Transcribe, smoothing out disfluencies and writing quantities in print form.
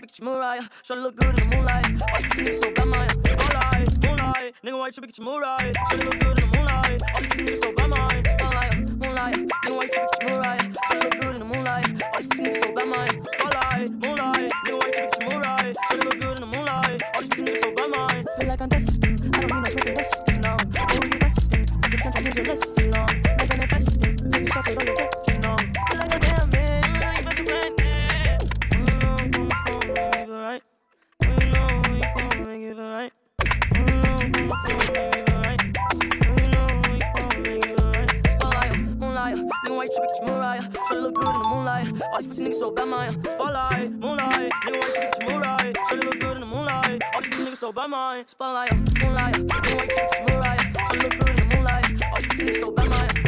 bitch, Mariah. Shawty look good in the moonlight. All these niggas so bad, mine. Spotlight, moonlight. Nigga, why you tripping, bitch, Mariah? Shawty look good in the moonlight. All these niggas so bad, mine. Spotlight, moonlight. Nigga, why you tripping, bitch, Mariah? Shawty look good in the moonlight. All these niggas so bad, mine. Spotlight, moonlight. Nigga, why you tripping, bitch, Mariah? Shawty look good in the moonlight. All these niggas so bad, mine. Feel like I'm destined. I don't mean no smoking Weston, no. Who you destined? Focus, control, here's your lesson, no. Never no testing. Take shots with all your bitch, no. Feel like a damn man. I ain't about to blend it. You know I'm on the phone, make it right. You know you gon' make it right. You know I'm on the phone, make it right. You know you gon' make it right. Spotlight, moonlight. Nigga, why you tripping, bitch, Mariah? Shawty look good in the moonlight. All these pussy niggas so bad, mine. Spotlight, moonlight. Nigga, why you tripping, bitch, Mariah? Shawty look good in the moonlight. All these niggas so bad, mine. Spotlight, moonlight. Nigga, why you tripping, bitch, Mariah? Shawty look good in the moonlight. All these niggas so bad, mine.